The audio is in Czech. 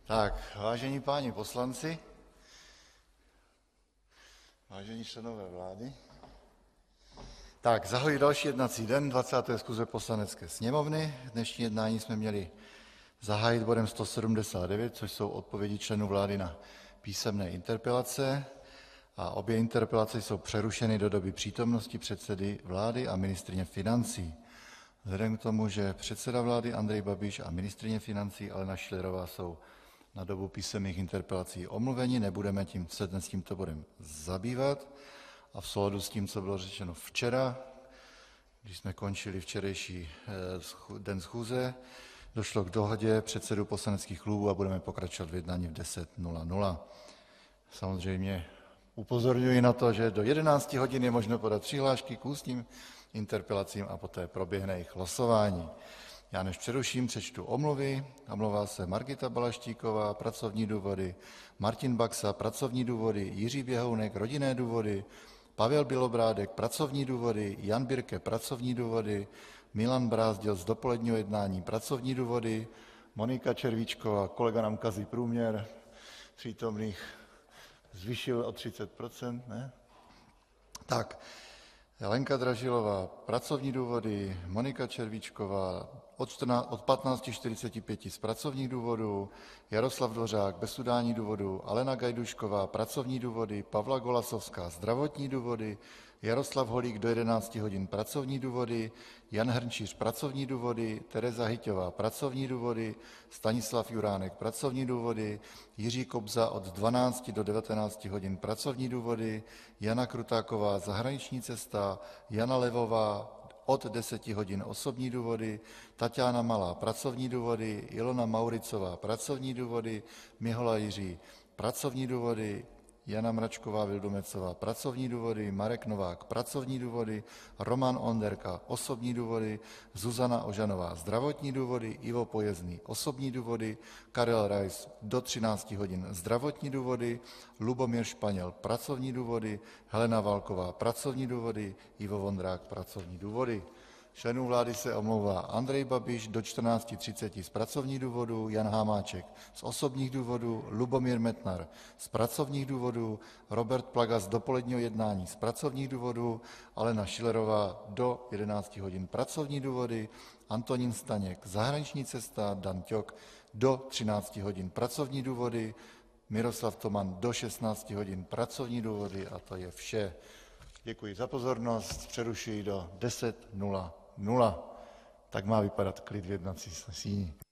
Tak, vážení páni poslanci, vážení členové vlády, tak zahajuji další jednací den 20. schůze Poslanecké sněmovny. Dnešní jednání jsme měli zahájit bodem 179, což jsou odpovědi členů vlády na písemné interpelace, a obě interpelace jsou přerušeny do doby přítomnosti předsedy vlády a ministryně financí. Vzhledem k tomu, že předseda vlády Andrej Babiš a ministryně financí Alena Schillerová jsou na dobu písemných interpelací omluveni, nebudeme se dnes tímto bodem zabývat. A v souladu s tím, co bylo řečeno včera, když jsme končili včerejší den schůze, došlo k dohodě předsedů poslaneckých klubů a budeme pokračovat v jednání v 10:00. Samozřejmě upozorňuji na to, že do 11 hodin je možno podat přihlášky k ústním interpelacím a poté proběhne jejich losování. Já než přeruším, přečtu omluvy. Omlouvá se Margita Balaštíková, pracovní důvody, Martin Baxa, pracovní důvody, Jiří Běhounek, rodinné důvody, Pavel Bělobrádek, pracovní důvody, Jan Birke, pracovní důvody, Milan Brázdil z dopoledního jednání, pracovní důvody, Monika Červíčková, kolega nám kazí průměr přítomných, zvýšil o 30%, ne? Tak, Lenka Dražilová, pracovní důvody, Monika Červíčková od 15:45 z pracovních důvodů, Jaroslav Dvořák bez udání důvodu, Alena Gajdušková, pracovní důvody, Pavla Golasowská, zdravotní důvody, Jaroslav Holík do 11 hodin, pracovní důvody, Jan Hrnčíř, pracovní důvody, Tereza Hyťhová, pracovní důvody, Stanislav Juránek, pracovní důvody, Jiří Kobza od 12 do 19 hodin, pracovní důvody, Jana Krutáková, zahraniční cesta, Jana Levová od 10 hodin, osobní důvody, Taťána Malá, pracovní důvody, Ilona Mauricová, pracovní důvody, Mihola Jiří, pracovní důvody, Jana Mračková Vildumetzová, pracovní důvody, Marek Novák, pracovní důvody, Roman Onderka, osobní důvody, Zuzana Ožanová, zdravotní důvody, Ivo Pojezný, osobní důvody, Karel Rais do 13 hodin, zdravotní důvody, Lubomír Španěl, pracovní důvody, Helena Válková, pracovní důvody, Ivo Vondrák, pracovní důvody. Členů vlády se omlouvá Andrej Babiš do 14:30 z pracovních důvodů, Jan Hamáček z osobních důvodů, Lubomír Metnar z pracovních důvodů, Robert Plaga z dopoledního jednání z pracovních důvodů, Alena Schillerová do 11 hodin pracovní důvody, Antonín Staněk zahraniční cesta, Dan Ťok do 13 hodin pracovní důvody, Miroslav Toman do 16 hodin pracovní důvody a to je vše. Děkuji za pozornost, přerušuji do 10:00. Tak má vypadat klid v jednací síni.